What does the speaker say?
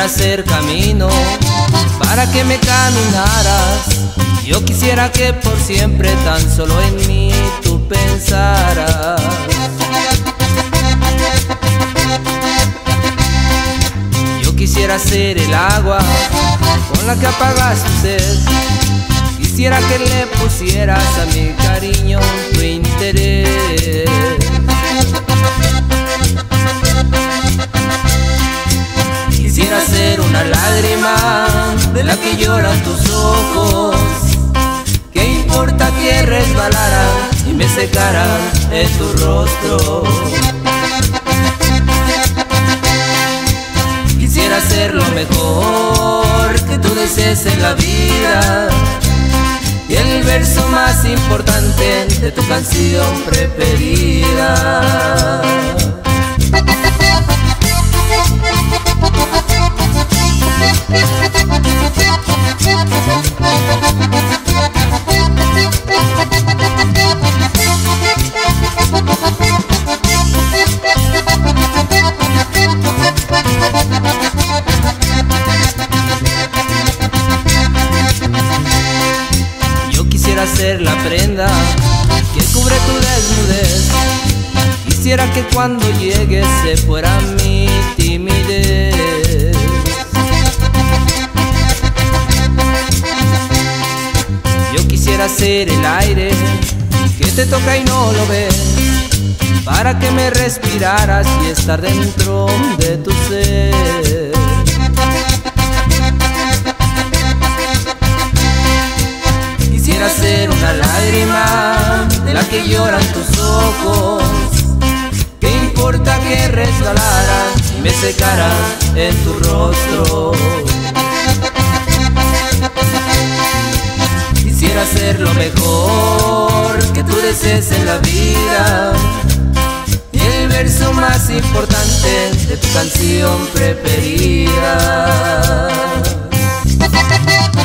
quisiera hacer camino para que me caminaras. Yo quisiera que por siempre tan solo en mí tú pensaras. Yo quisiera ser el agua con la que apagas tu sed. Quisiera que le pusieras a mi cariño tu interés. Quisiera ser una lágrima de la que lloran tus ojos. ¿Qué importa que resbalara y me secara en tu rostro? Quisiera ser lo mejor que tú desees en la vida y el verso más importante de tu canción preferida. Yo quisiera ser la prenda que cubre tu desnudez. Quisiera que cuando llegues se fuera mi timidez. Yo quisiera ser el aire que te toca y no lo ves, para que me respiraras y estar dentro de tu ser. Quisiera ser una lágrima de la que lloran tus ojos. ¿Qué importa que resbalara y me secara en tu rostro? Quisiera ser lo mejor que tú desees en la vida y el verso más importante de tu canción preferida.